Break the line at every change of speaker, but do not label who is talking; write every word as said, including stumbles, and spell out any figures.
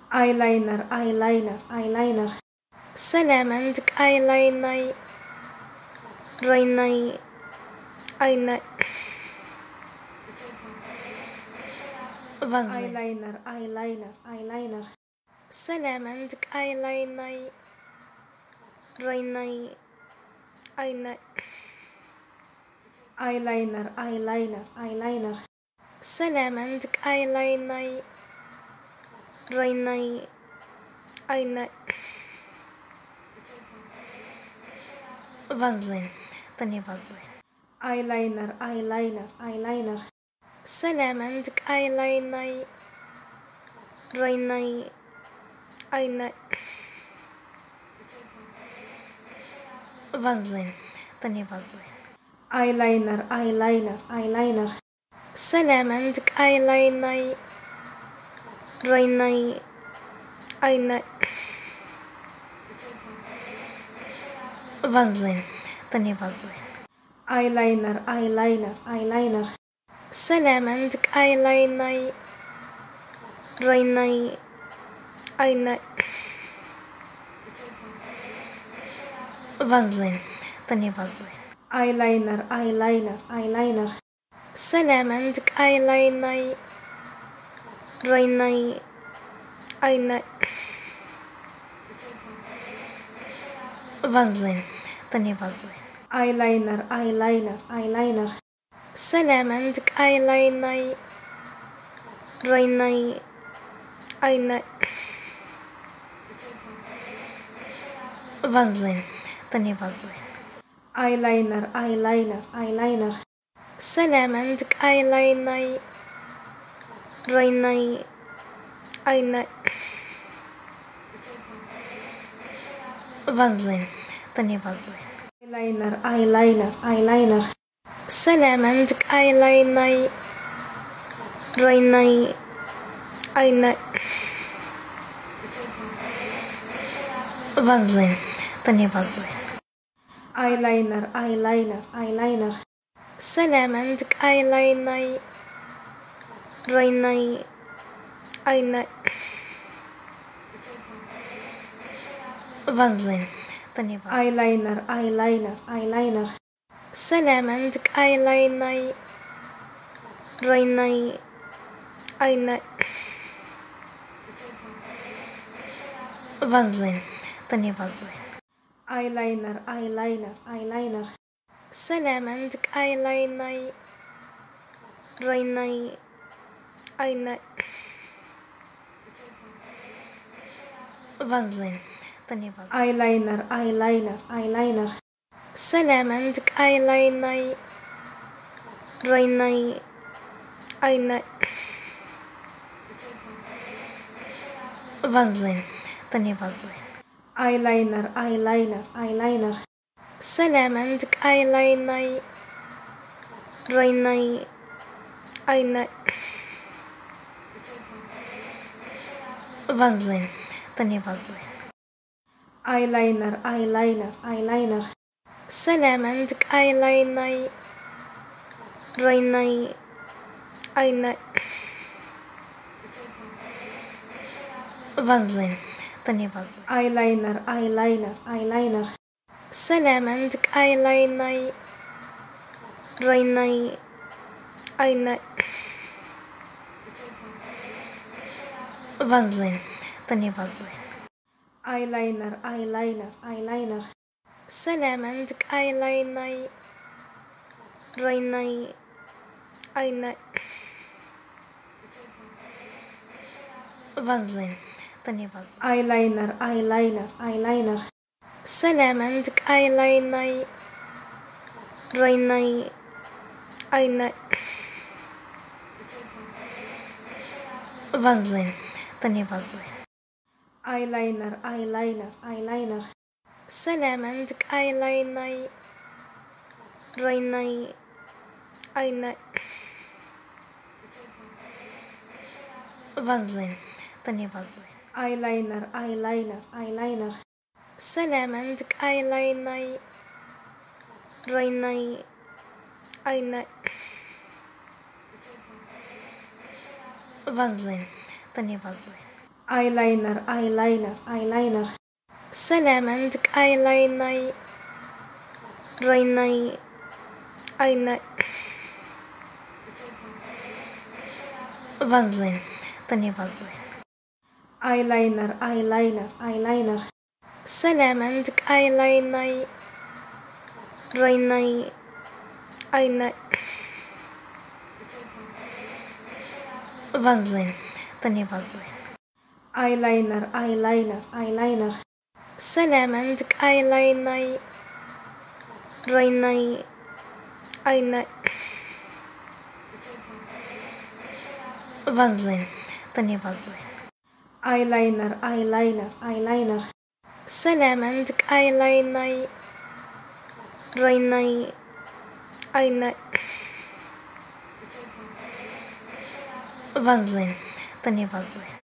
eyeliner, eyeliner, eyeliner. سلام عندك eyeliner ريني eyeliner فازلين eyeliner, eyeliner, eyeliner. سلام عندك eyeliner ريني eyeliner eyeliner, eyeliner, eyeliner. سلام عندك eyeliner ريني eyeliner فازلين طني فازلين eyeliner, eyeliner, eyeliner. سلام عندك eyeliner ريني eyeliner فازلين طني فازلين eyeliner, eyeliner, eyeliner. سلام عندك eyeliner ريني eyeliner فازلين طني فازلين eyeliner, eyeliner, eyeliner. سلام عندك eyeliner ريني eyeliner فازلين طني فازلين eyeliner, eyeliner, eyeliner. سلام عندك eyeliner ريني eyeliner فازلين طني فازلين eyeliner, eyeliner, eyeliner. سلام عندك eyeliner ريني eyeliner فازلين طني فازلين eyeliner, eyeliner, eyeliner. سلام عندك eyeliner ريني eyeliner فازلين طني فازلين eyeliner, eyeliner, eyeliner. سلام عندك eyeliner ريني eyeliner فازلين طني فازلين eyeliner, eyeliner, eyeliner. سلام عندك eyeliner ريني eyeliner فازلين طني فازلين eyeliner, eyeliner, eyeliner. سلام عندك eyeliner ريني eyeliner فازلين طني فازلين eyeliner, eyeliner, eyeliner. سلام عندك eyeliner ريني eyeliner فازلين طني فازلين eyeliner, eyeliner, eyeliner. سلام عندك eyeliner ريني eyeliner فازلين طني فازلين eyeliner, eyeliner, eyeliner. سلام عندك eyeliner ريني eyeliner فازلين طني فازلين eyeliner, eyeliner, eyeliner. سلام عندك eyeliner ريني eyeliner فازلين طني فازلين eyeliner, eyeliner, eyeliner. سلام عندك eyeliner ريني eyeliner فازلين طني فازلين eyeliner, eyeliner, eyeliner. سلام عندك eyeliner ريني eyeliner فازلين طني فازلين eyeliner, eyeliner, eyeliner. سلام عندك eyeliner ريني eyeliner فازلين طني فازلين eyeliner, eyeliner, eyeliner. سلام عندك eyeliner ريني eyeliner فازلين طني فازلين eyeliner, eyeliner, eyeliner. سلام عندك eyeliner ريني eyeliner فازلين طني فازلين eyeliner, eyeliner, eyeliner. سلام، عندك eyeliner ريناي eyeliner فازلين، عطيني فازلين. eyeliner, eyeliner, eyeliner. سلام، عندك eyeliner ريناي eyeliner فازلين، عطيني فازلين. eyeliner, eyeliner, eyeliner. سلام، عندك eyeliner ريناي eyeliner فازلين، عطيني فازلين. eyeliner, eyeliner, eyeliner. سلام، عندك eyeliner ريناي eyeliner فازلين، عطيني فازلين.